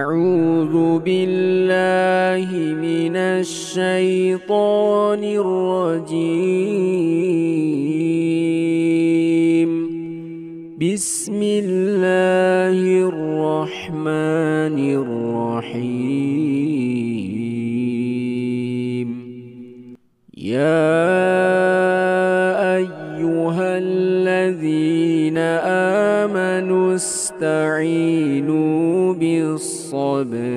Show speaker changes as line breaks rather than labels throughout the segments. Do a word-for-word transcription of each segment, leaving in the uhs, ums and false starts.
أعوذ بالله من الشيطان الرجيم. بسم الله الرحمن الرحيم. يا أيها الذين آمنوا استعينوا بالصبر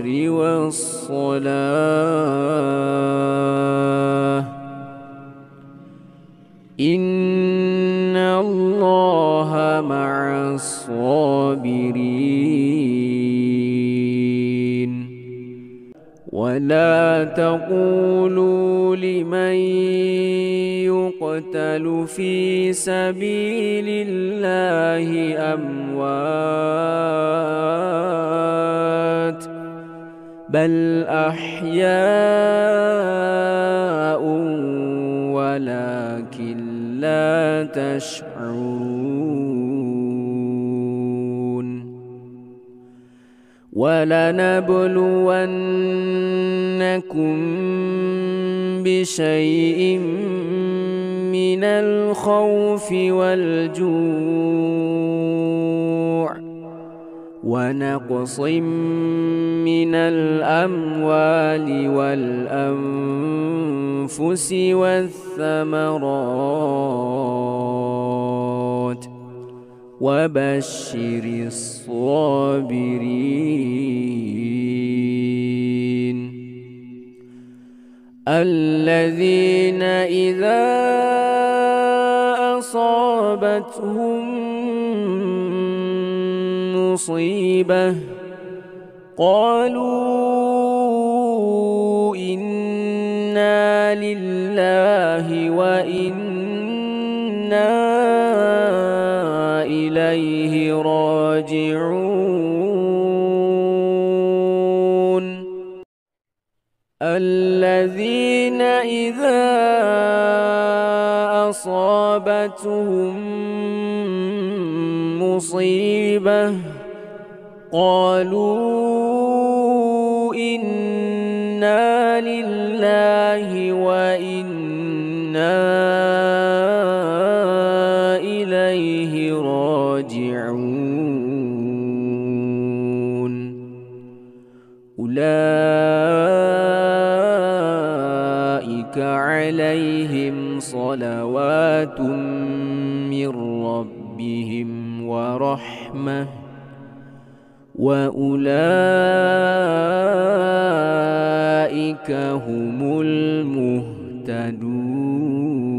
والصلاة إن الله مع الصابرين. ولا تقولوا لمن يقتل في سبيل الله أموات بل أحياء ولكن لا تشعرون. ولنبلونكم بشيء من الخوف والجوع ونقص من الأموال والأنفس والثمرات وبشر الصابرين الذين إذا أصابتهم مصيبة قالوا إنا لله وإنا إليه راجعون. الذين إذا أصابتهم مصيبة قالوا إنا لله وإنا إليه راجعون. أولئك عليهم صلوات من ربهم ورحمة وأولئك هم المهتدون.